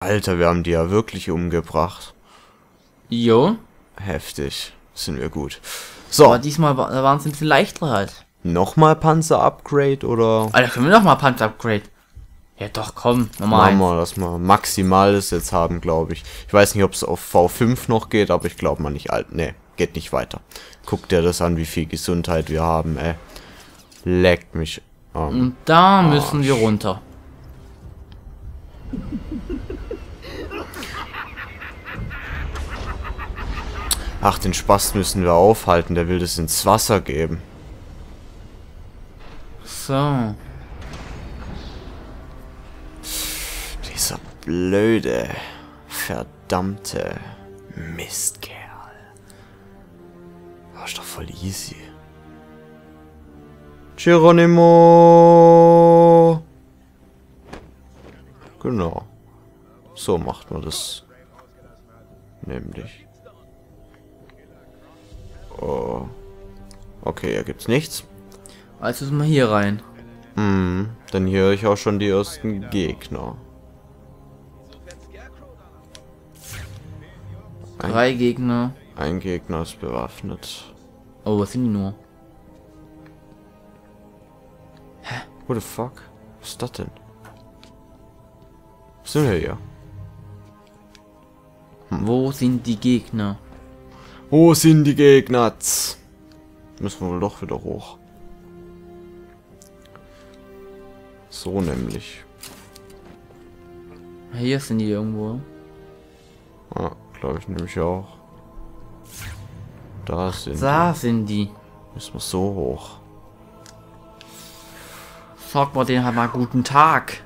Alter, wir haben die ja wirklich umgebracht. Jo. Heftig. Sind wir gut. So. Aber diesmal waren es ein bisschen leichter halt. Nochmal Panzer-Upgrade oder? Alter, können wir nochmal Panzer-Upgrade? Ja doch, komm, nochmal Machen wir, dass wir Maximales jetzt haben, glaube ich. Ich weiß nicht, ob es auf V5 noch geht, aber ich glaube mal nicht alt. Ne, geht nicht weiter. Guck dir das an, wie viel Gesundheit wir haben, ey. Leckt mich. Und da müssen wir runter. Ach, den Spaß müssen wir aufhalten. Der will das ins Wasser geben. So. Dieser blöde, verdammte Mistkerl. War doch voll easy. Geronimo! Genau. So macht man das. Nämlich. Oh. Okay, hier gibt's nichts. Also müssen wir hier rein. Dann hier höre ich auch schon die ersten Gegner. 3 Gegner. Ein Gegner ist bewaffnet. Oh, was sind die nur? What the fuck? Was ist das denn? Was sind wir hier? Wo sind die Gegner? Wo sind die Gegner? Müssen wir wohl doch wieder hoch. So nämlich. Hier sind die irgendwo. Ja, glaube ich nämlich auch. Da sind Da sind die. Müssen wir so hoch. Sag mal den halt mal guten Tag.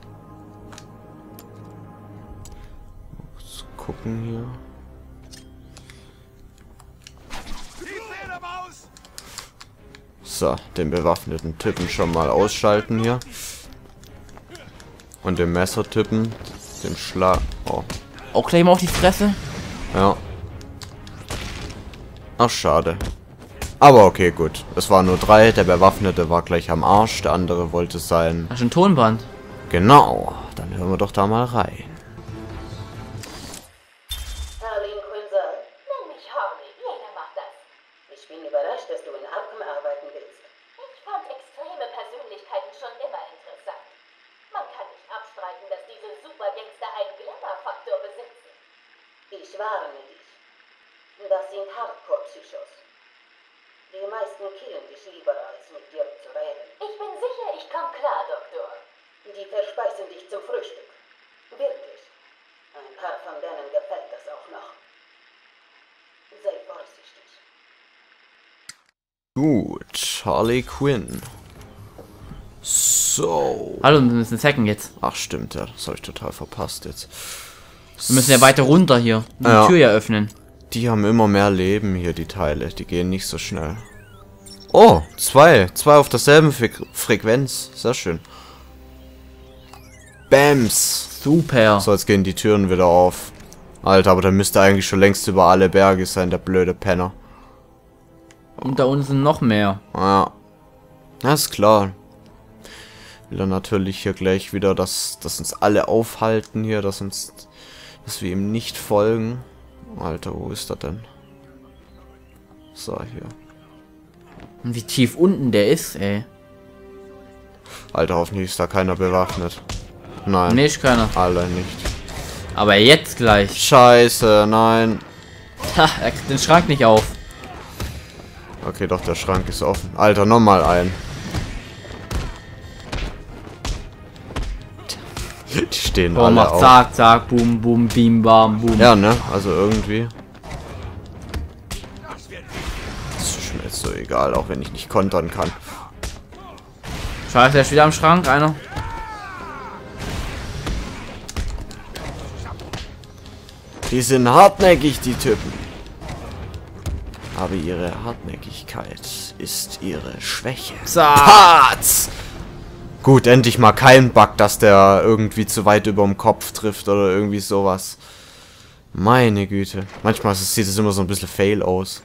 Kurz gucken hier. So, den bewaffneten Typen schon mal ausschalten hier. Und den Messertypen, den Schlag. Oh. Auch gleich mal auf die Fresse. Ja. Ach, schade. Aber okay, gut. Es waren nur 3. Der Bewaffnete war gleich am Arsch. Der andere wollte sein. Hast du ein Tonband? Genau. Dann hören wir doch da mal rein. Harley Quinzel, nenn mich Harley. Jeder macht das. Ich bin überrascht, dass du in Arkham arbeiten willst. Ich fand extreme Persönlichkeiten schon immer interessant. Man kann nicht abstreiten, dass diese Supergangster einen Glamour-Faktor besitzen. Ich warne dich. Das sind Hardcore-Psychos. Die meisten killen dich lieber, als mit dir zu reden. Ich bin sicher, ich komme klar, Doktor. Die verspeisen dich zum Frühstück. Wirklich. Ein paar von denen gefällt das auch noch. Sei vorsichtig. Gut. Harley Quinn. So. Hallo, wir müssen hacken jetzt. Ach, stimmt, ja. Das habe ich total verpasst jetzt. Wir müssen ja weiter runter hier. Die Ja. Tür ja öffnen. Die haben immer mehr Leben hier, die Teile. Die gehen nicht so schnell. Oh, 2. 2 auf derselben Frequenz. Sehr schön. Bams. Super. So, jetzt gehen die Türen wieder auf. Alter, aber der müsste eigentlich schon längst über alle Berge sein, der blöde Penner. Und da unten sind noch mehr. Ja. Ja, ist klar. Will er natürlich hier gleich wieder, dass uns alle aufhalten hier, dass wir ihm nicht folgen. Alter, wo ist er denn? So, hier. Und wie tief unten der ist, ey. Alter, hoffentlich ist da keiner bewaffnet. Nein. Nicht keiner. Alle nicht. Aber jetzt gleich. Scheiße, nein. Ha, er kriegt den Schrank nicht auf. Okay, doch, der Schrank ist offen. Alter, nochmal ein. Die stehen Oh, alle macht auf. zack, zack, boom, boom, bim, bam, boom. Ja, ne? Also irgendwie. Das ist mir jetzt so egal, auch wenn ich nicht kontern kann. Scheiße, der ist wieder am Schrank, einer. Die sind hartnäckig, die Typen. Aber ihre Hartnäckigkeit ist ihre Schwäche. Zack. Patz! Gut, endlich mal kein Bug, dass der irgendwie zu weit über dem Kopf trifft oder irgendwie sowas. Meine Güte. Manchmal sieht es immer so ein bisschen fail aus.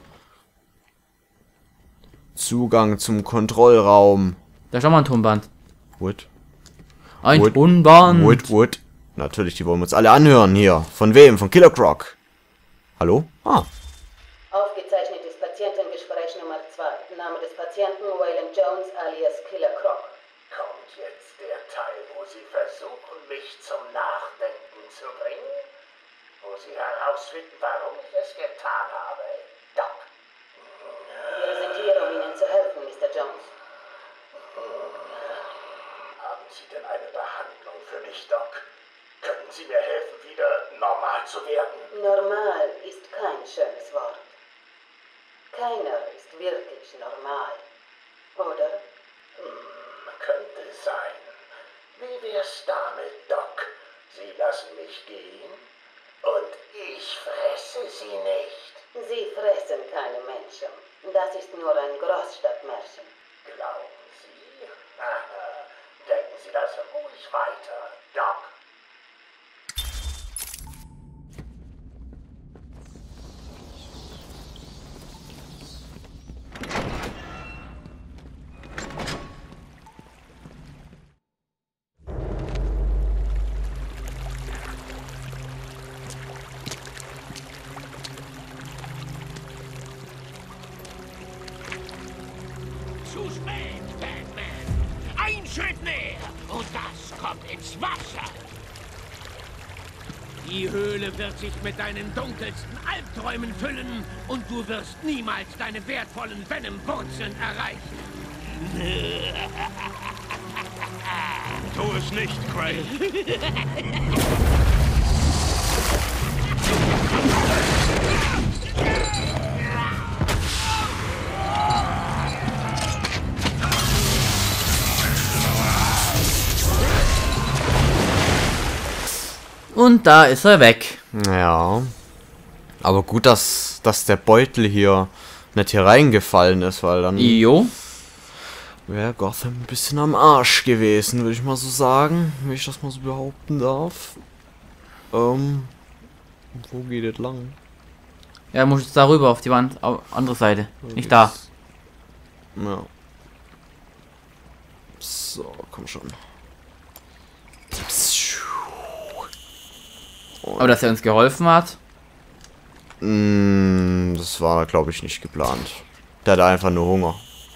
Zugang zum Kontrollraum. Da ist auch mal ein Tonband. Wood. Ein Wood. Tonband. Wood. Natürlich, die wollen wir uns alle anhören hier. Von wem? Von Killer Croc. Hallo? Ah. Aufgezeichnetes Patientengespräch Nummer 2. Name des Patienten Waylon Jones alias Killer Croc. Kommt jetzt der Teil, wo Sie versuchen, mich zum Nachdenken zu bringen? Wo Sie herausfinden, warum ich es getan habe, Doc. Wir sind hier, um Ihnen zu helfen, Mr. Jones. Haben Sie denn eine Behandlung für mich, Doc? Können Sie mir helfen, wieder normal zu werden? Normal ist kein schönes Wort. Keiner ist wirklich normal. Oder? Könnte sein. Wie wär's damit, Doc? Sie lassen mich gehen und ich fresse Sie nicht. Sie fressen keine Menschen. Das ist nur ein Großstadtmärchen. Glauben Sie? Denken Sie das ruhig weiter, Doc. Zu spät, Batman! Ein Schritt näher und das kommt ins Wasser! Die Höhle wird sich mit deinen dunkelsten Albträumen füllen und du wirst niemals deine wertvollen Venom-Wurzeln erreichen. Tu es nicht, Craig. Und da ist er weg. Ja. Aber gut, dass der Beutel hier nicht hier reingefallen ist, weil dann Jo. wäre Gotham ein bisschen am Arsch gewesen, würde ich mal so sagen. Wenn ich das mal so behaupten darf. Wo geht es lang? Ja, muss jetzt darüber auf die Wand, auf andere Seite. Nicht da. Ja. So, komm schon. Aber dass er uns geholfen hat. Das war, glaube ich, nicht geplant. Der hatte einfach nur Hunger.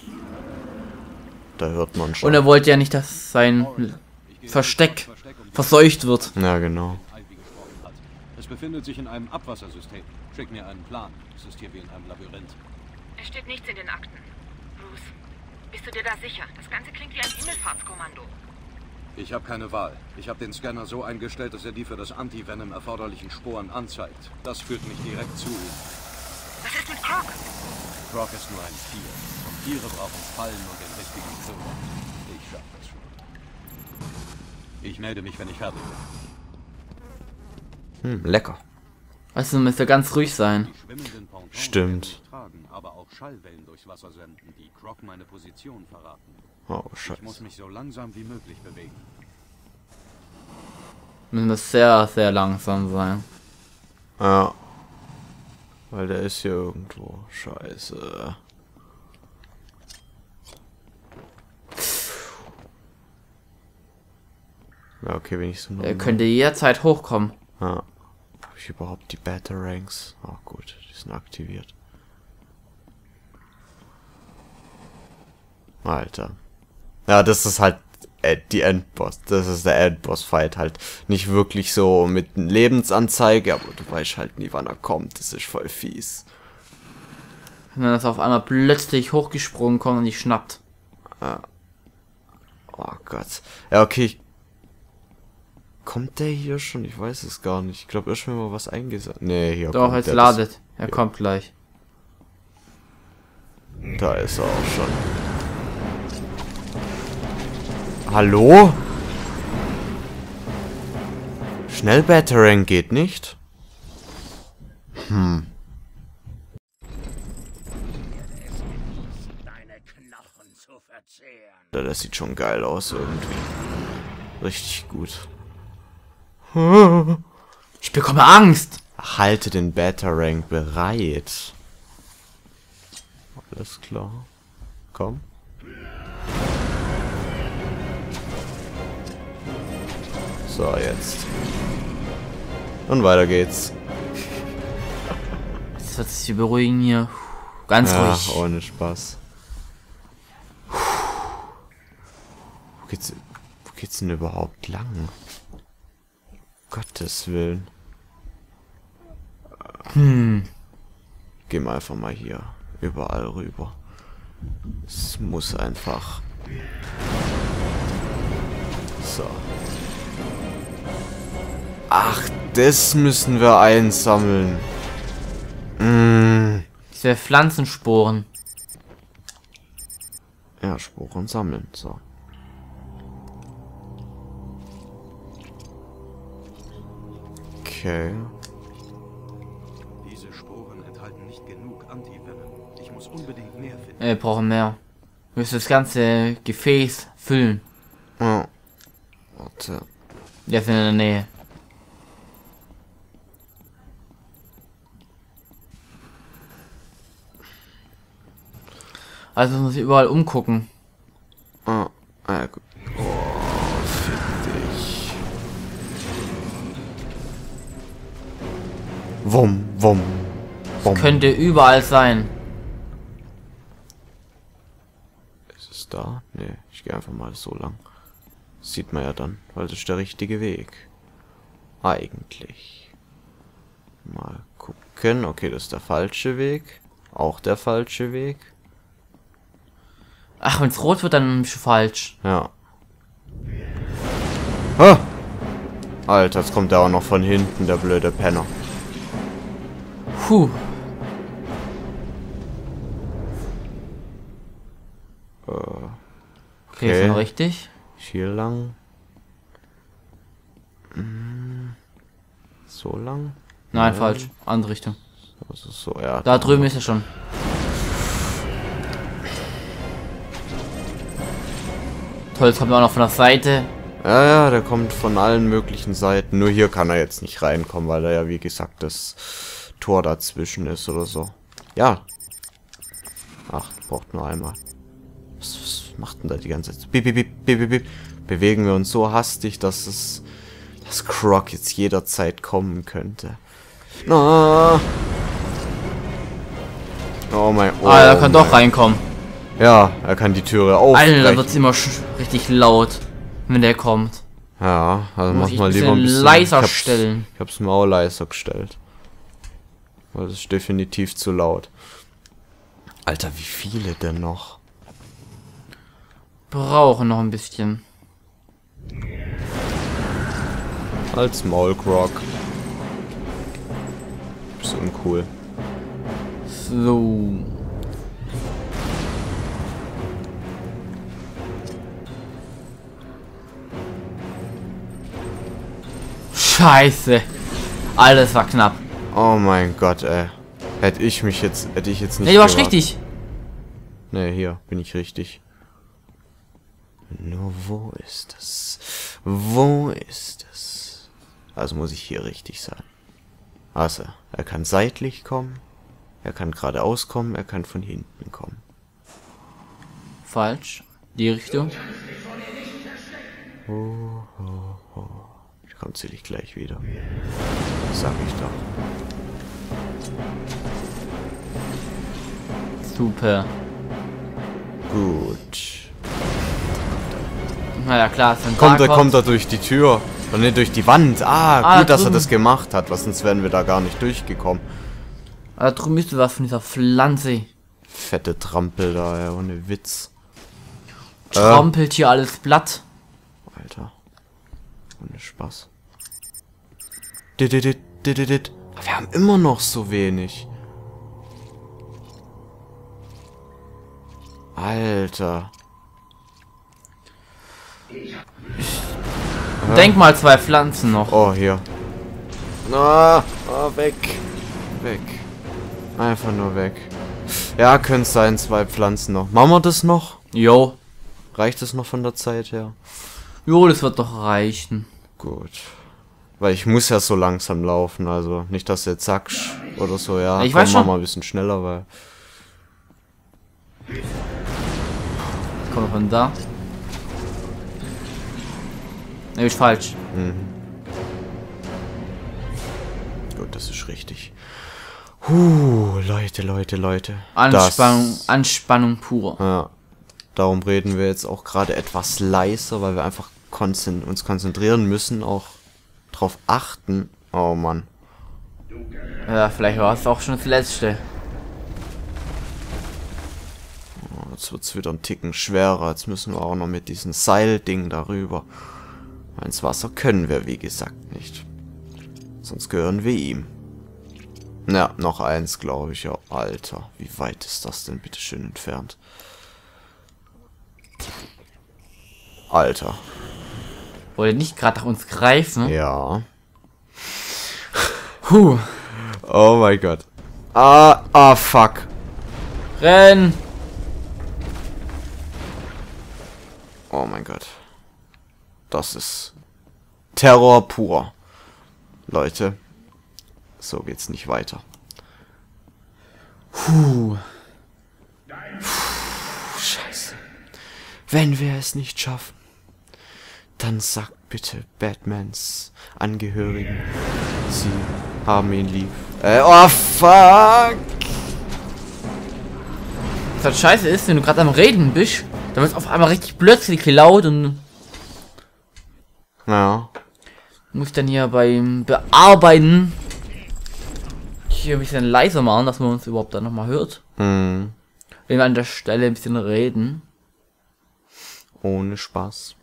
Da hört man schon. Und er wollte ja nicht, dass sein Versteck verseucht wird. Ja, genau. Es befindet sich in einem Abwassersystem. Schick mir einen Plan. Es ist hier wie in einem Labyrinth. Es steht nichts in den Akten. Bruce, bist du dir da sicher? Das Ganze klingt wie ein Himmelfahrtskommando. Ich habe keine Wahl. Ich habe den Scanner so eingestellt, dass er die für das Anti-Venom erforderlichen Sporen anzeigt. Das führt mich direkt zu ihm. Was ist mit Croc? Croc ist nur ein Tier. Und Tiere brauchen Fallen und den richtigen Füller. Ich schaff das schon. Ich melde mich, wenn ich fertig bin. Lecker. Also müsst ihr ganz ruhig sein. Die schwimmenden Pontons Stimmt. werden mich tragen, aber auch Schallwellen durchs Wasser senden, die Croc meine Position verraten. Oh, Ich muss scheiße. mich so langsam wie möglich bewegen. Müssen das sehr, sehr langsam sein. Ja. Weil der ist hier irgendwo. Scheiße. Ja, okay, wenn ich so Er könnte jederzeit hochkommen. Ja. Habe ich überhaupt die Batarangs? Ah, gut, die sind aktiviert. Alter. Ja, das ist halt die Endboss. Das ist der Endboss-Fight halt. Nicht wirklich so mit Lebensanzeige, aber du weißt halt nie, wann er kommt. Das ist voll fies. Wenn das auf einmal plötzlich hochgesprungen kommt und dich schnappt. Oh Gott. Ja, okay. Kommt der hier schon? Ich weiß es gar nicht. Ich glaube, erst wenn mal was eingesetzt. Nee, hier Doch, kommt jetzt der. ladet. Er kommt gleich. Da ist er auch schon. Hallo? Schnell Batarang geht nicht? Deine Knochen zu verzehren. Das sieht schon geil aus irgendwie. Richtig gut. Ich bekomme Angst. Halte den Batarang bereit. Alles klar. Komm. So, jetzt. Und weiter geht's. Das wird sich beruhigen hier. Ganz Ja, ruhig. ohne Spaß. Wo geht's denn überhaupt lang? Gottes Willen. Gehen wir einfach mal hier überall rüber. Es muss einfach. So. Ach, das müssen wir einsammeln. Diese Pflanzensporen. Ja, Sporen sammeln. So. Okay. Diese Sporen enthalten nicht genug Antivenom. Ich muss unbedingt mehr finden. Wir brauchen mehr. Wir müssen das ganze Gefäß füllen. Oh. Warte. Der ist in der Nähe. Also muss ich überall umgucken. Oh. Ah, gut. Oh, fick dich. Wumm, wumm. Wumm. Könnte überall sein. Ist es da? Nee, ich gehe einfach mal so lang. Sieht man ja dann, weil das ist der richtige Weg. Eigentlich. Mal gucken. Okay, das ist der falsche Weg. Auch der falsche Weg. Ach, wenn es rot wird, dann schon falsch. Ja. Ah! Alter, jetzt kommt der auch noch von hinten, der blöde Penner. Puh. Okay, ist noch richtig. Hier lang. So lang. Nein, falsch. Andere Richtung. Also so, ja. Da drüben ist er schon. Toll, jetzt kommt er auch noch von der Seite. Ja, ja, der kommt von allen möglichen Seiten. Nur hier kann er jetzt nicht reinkommen, weil da ja, wie gesagt, das Tor dazwischen ist oder so. Ja. Ach, braucht nur einmal. Was macht denn da die ganze Zeit? Bip, bip, bip, bip, bip. Bewegen wir uns so hastig, dass Croc jetzt jederzeit kommen könnte. No. Oh mein... Oh Ah, er kann doch reinkommen. Ja, er kann die Türe aufbrechen. Alter, da wird's immer richtig laut, wenn der kommt. Ja, also Muss mach ich mal ein lieber ein bisschen leiser stellen. Ich hab's mir auch leiser gestellt. Weil das ist definitiv zu laut. Alter, wie viele denn noch? Brauchen noch ein bisschen. Als Maulgrog. Ist uncool. So. Scheiße. Alles war knapp. Oh mein Gott, ey. Hätte ich jetzt nicht. Nee, du warst gewartet. richtig. Nee, hier bin ich richtig. Nur wo ist es? Wo ist es? Also muss ich hier richtig sein. Also, er kann seitlich kommen. Er kann geradeaus kommen. Er kann von hinten kommen. Falsch. Die Richtung. Der kommt ziemlich gleich wieder. Sag ich doch. Super. Gut. Naja, klar, ist ein Kommt er durch die Tür. Oder nicht durch die Wand. Ah, gut, dass er drüben. das gemacht hat, weil sonst wären wir da gar nicht durchgekommen. Da drüben ist was von dieser Pflanze. Fette Trampel da, ja, ohne Witz. Trampelt hier alles Blatt. Alter. Ohne Spaß. Wir haben immer noch so wenig. Alter. Denk mal 2 Pflanzen noch. Oh, hier. Weg. Weg. Einfach nur weg. Ja, könnte es sein, 2 Pflanzen noch. Machen wir das noch? Jo. Reicht es noch von der Zeit her? Jo, das wird doch reichen. Gut. Weil ich muss ja so langsam laufen, also nicht, dass du jetzt sagst oder so, ja. Ich komm, weiß schon. mach mal ein bisschen schneller, weil... Kommt von da. Ne, ist falsch. Gut, das ist richtig. Leute. Anspannung pur. Ja. Darum reden wir jetzt auch gerade etwas leiser, weil wir einfach uns konzentrieren müssen, auch drauf achten. Oh Mann. Ja, vielleicht war es auch schon das letzte. Oh, jetzt wird es wieder ein Ticken schwerer. Jetzt müssen wir auch noch mit diesem Seilding darüber. Ins Wasser können wir, wie gesagt, nicht. Sonst gehören wir ihm. Ja, noch eins, glaube ich. Ja, Alter, wie weit ist das denn bitte schön entfernt? Alter. Wollte nicht gerade nach uns greifen. Ja. Huh. Oh mein Gott. Ah, fuck. Renn. Oh mein Gott. Das ist Terror pur. Leute. So geht's nicht weiter. Scheiße. Wenn wir es nicht schaffen, dann sagt bitte Batmans Angehörigen, sie haben ihn lieb. Oh fuck! Was halt scheiße ist, wenn du gerade am Reden bist, dann wird es auf einmal richtig plötzlich laut und Ja. muss dann hier beim Bearbeiten hier ein bisschen leiser machen, dass man uns überhaupt dann nochmal hört. Wenn wir an der Stelle ein bisschen reden. Ohne Spaß.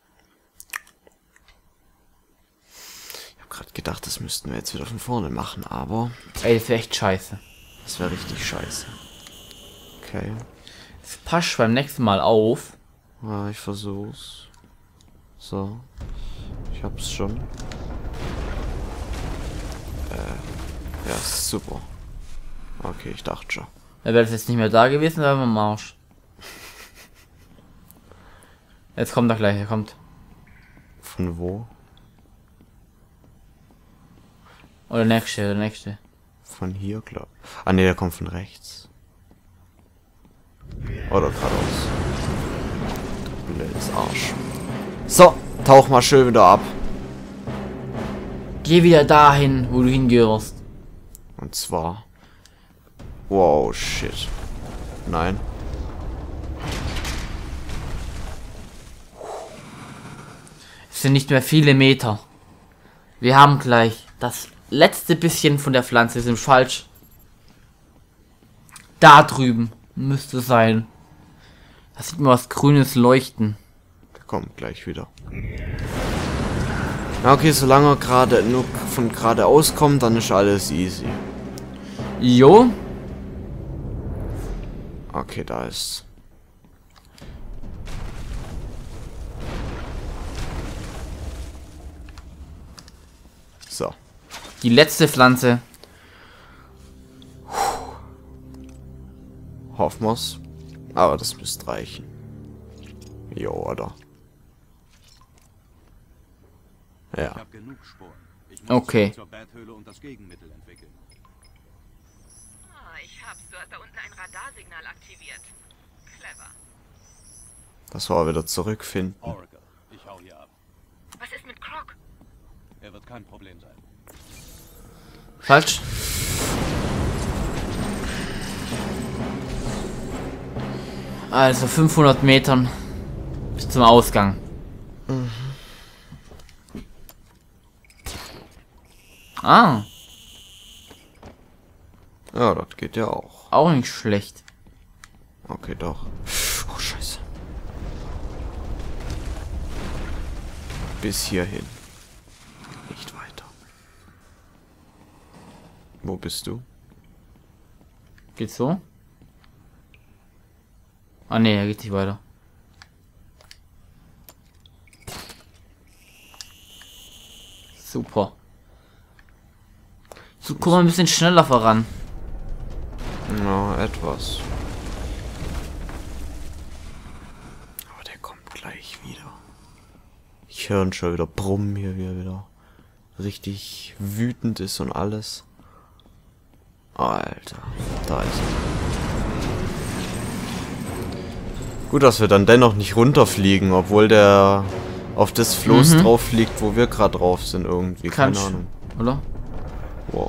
Ich habe gerade gedacht, das müssten wir jetzt wieder von vorne machen, aber Ey, das wäre echt scheiße. das wäre richtig scheiße. Okay. Das passt beim nächsten Mal auf. Ja, ich versuch's. So. Ich hab's schon. Ja, super. Okay, ich dachte schon. Er wäre das jetzt nicht mehr da gewesen, wären wir am Marsch. Jetzt kommt er gleich, er kommt. Von wo? Oder der nächste. Von hier, glaub. Ah ne, der kommt von rechts. Oder geradeaus. Blödes Arsch. So, tauch mal schön wieder ab. Geh wieder dahin, wo du hingehörst. Und zwar... Wow, shit. Nein. Es sind nicht mehr viele Meter. Wir haben gleich das letzte bisschen von der Pflanze. Wir sind falsch. Da drüben müsste es sein. Da sieht man was Grünes leuchten. Der kommt gleich wieder. Ja, okay, solange er gerade nur von geradeaus kommt, dann ist alles easy. Jo. Okay, da ist. So. Die letzte Pflanze. Hoffen wir's. Aber das müsste reichen. Jo, oder? Ich Ja. habe genug Sporen. Ich muss Okay. zur Berghöhle und das Gegenmittel entwickeln. Ah, ich hab's. Du hast da unten ein Radarsignal aktiviert. Clever. Das war wieder zurückfinden. Oracle, ich hau hier ab. Was ist mit Croc? Er wird kein Problem sein. Falsch. Also 500 Metern bis zum Ausgang. Ah, Ja, das geht ja auch. auch nicht schlecht. Okay, doch. Oh, scheiße. Bis hierhin. Nicht weiter. Wo bist du? Geht's so? Ah ne, er geht nicht weiter. Super. So, guck mal ein bisschen schneller voran. Ja, etwas. Aber der kommt gleich wieder. Ich höre ihn schon wieder brummen hier, wie er wieder richtig wütend ist und alles. Alter, da ist er. Gut, dass wir dann dennoch nicht runterfliegen, obwohl der auf das Floß drauf liegt, wo wir gerade drauf sind irgendwie. Keine Ahnung. Oder? Wow.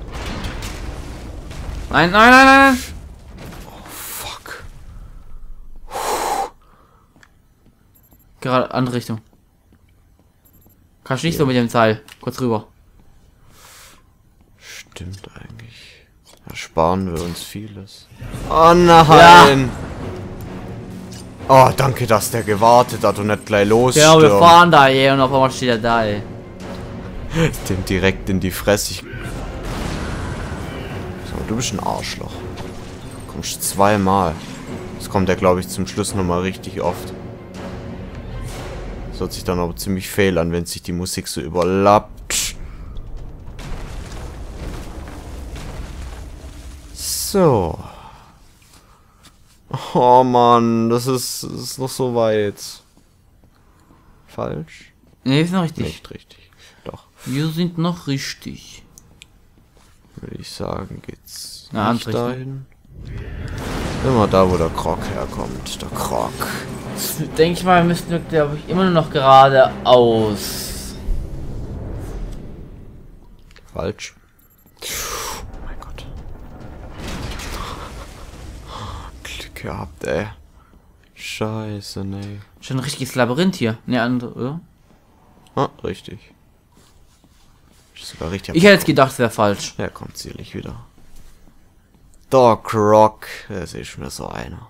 Nein, nein, nein, nein! Oh, fuck. Gerade andere Richtung. Kannst nicht so mit dem Seil. Kurz rüber. Stimmt eigentlich. Da sparen wir uns vieles. Oh nein! Ja. Oh, danke, dass der gewartet hat und nicht gleich los. Ja, wir fahren da hier und auf einmal steht er da, ey. Dem direkt in die Fresse. So, du bist ein Arschloch. Kommst zweimal. Das kommt ja, glaube ich, zum Schluss nochmal richtig oft. Das hört sich dann aber ziemlich fehl an, wenn sich die Musik so überlappt. So. Oh Mann, das ist noch so weit. Falsch? Ne, ist noch richtig. Nicht richtig. Doch. Wir sind noch richtig. Würde ich sagen, geht's Na, nicht dahin. Immer da, wo der Krog herkommt. Der Krog. Denke ich mal, wir müssten, glaube ich, immer nur noch geradeaus. Falsch. Oh mein Gott. Glück gehabt, ey. Scheiße, nee. Schon ein richtiges Labyrinth hier. Ne, andere, oder? Ah, richtig. Ist sogar richtig. Ich hätte jetzt gedacht, es wäre falsch. Ja, kommt zierlich wieder. Der Krog. Das ist mir so einer.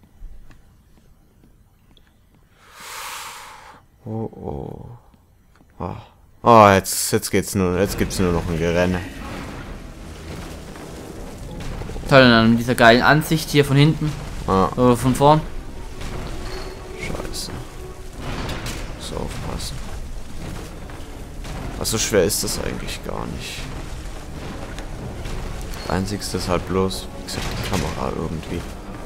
Oh, oh. Oh, oh jetzt gibt's nur noch ein Gerenne. Toll, an dieser geilen Ansicht hier von hinten. Ah. Oder von vorn. Scheiße. Muss aufpassen. Was so schwer ist das eigentlich gar nicht. Das Einzigste ist halt bloß, wie gesagt, die Kamera irgendwie.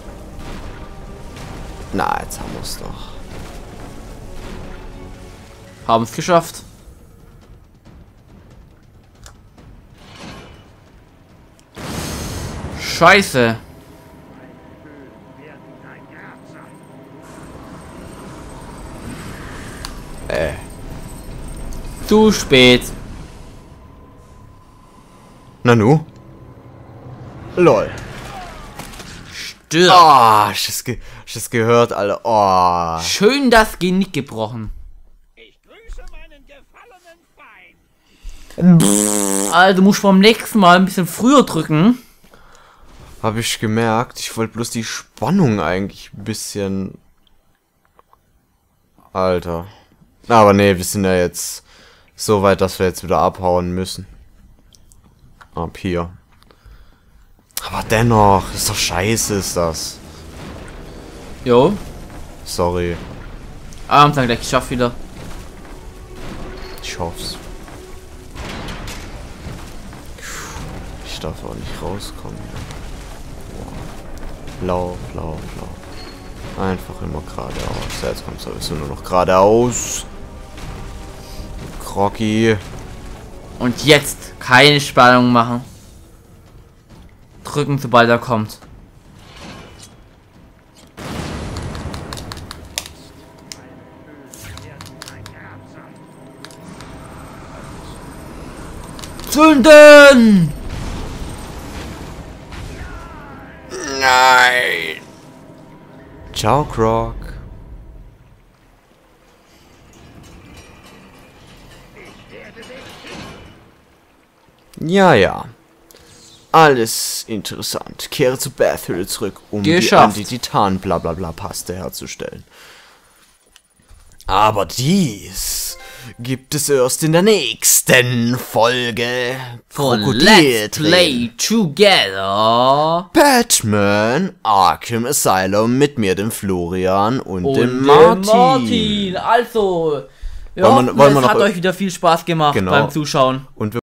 Na, jetzt haben wir es doch. Haben es geschafft. Scheiße. Zu spät. Nanu? Lol. Stirb. Oh, ich hab das gehört, Alter. Oh. Schön das Genick gebrochen. Ich grüße meinen gefallenen Feind. Also du musst beim nächsten Mal ein bisschen früher drücken. Habe ich gemerkt. Ich wollte bloß die Spannung eigentlich ein bisschen... Alter. Aber nee, wir sind ja jetzt so weit, dass wir jetzt wieder abhauen müssen. Ab hier. Aber dennoch, ist doch scheiße, ist das. Jo. Sorry. Abends dann gleich geschafft wieder. Ich hoff's. Ich darf auch nicht rauskommen. Lauf, lauf, lauf. Einfach immer geradeaus. Ja, jetzt kommt sowieso nur noch geradeaus. Kroggy. Und jetzt keine Spannung machen. Drücken, sobald er kommt. Zünden! Nein! Ciao, Krog. Ja, ja. Alles interessant. Kehre zu Bathhülle zurück, um die Anti-Titan-Blablabla-Paste herzustellen. Aber dies gibt es erst in der nächsten Folge von Let's Play Together Batman Arkham Asylum mit mir, dem Florian und dem Martin. Also, ja, wollen wir es noch hat euch wieder viel Spaß gemacht beim Zuschauen. Und wir